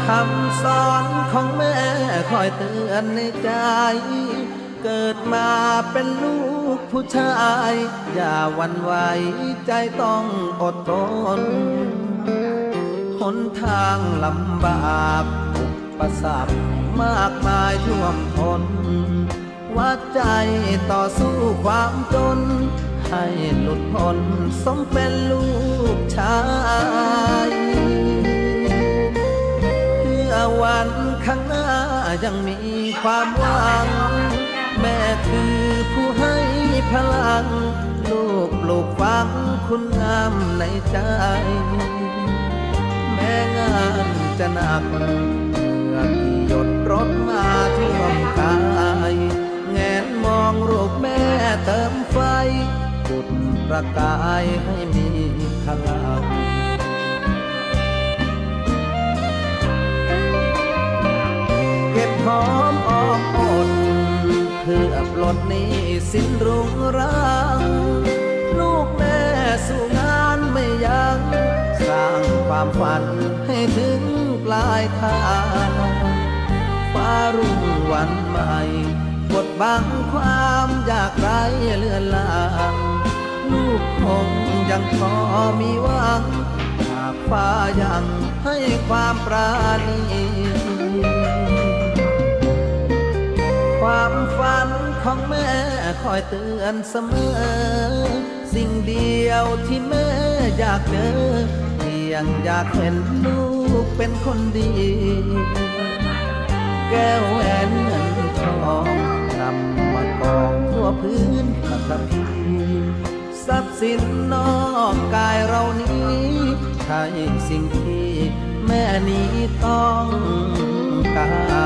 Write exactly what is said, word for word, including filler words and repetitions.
ำสอนของแม่คอยเตือนในใจเกิดมาเป็นลูกผู้ชายอย่าหวั่นไหวใจต้องอดทนหนทางลำบากอุปสรรคมากมายท่วมท้นวัดใจต่อสู้ความจนให้หลุดพ้นสมเป็นลูกชายเพื่อวันข้างหน้ายังมีความหวังแม่คือผู้ให้พลังลูกปลูกฝังคุณงามในใจแม้งานจะหนักเมื่อกี่หยดรถมาท่วมกายแงนมองรูปแม่เติมไฟจุดประกายให้มีพลังเก็บหอมออมอดเพื่อปลดหนี้สิ้นรุงรังลูกแม่สู่งานไม่ยั้งสร้างความฝันให้ถึงปลายทางฟ้ารุ่งวันใหม่บดบังความอยากไร้เลือนลางลูกคงยังพอมีหวังหากฟ้ายังให้ความปราณีความฝันของแม่คอยเตือนเสมอสิ่งเดียวที่แม่อยากเจอเพียงอยากเห็นลูกเป็นคนดีแก้วแหวนเงินทองนำมากองทั่วพื้นปฐพีทรัพย์สินนอกกายเรานี้ใช่สิ่งที่แม่นี้ต้องการ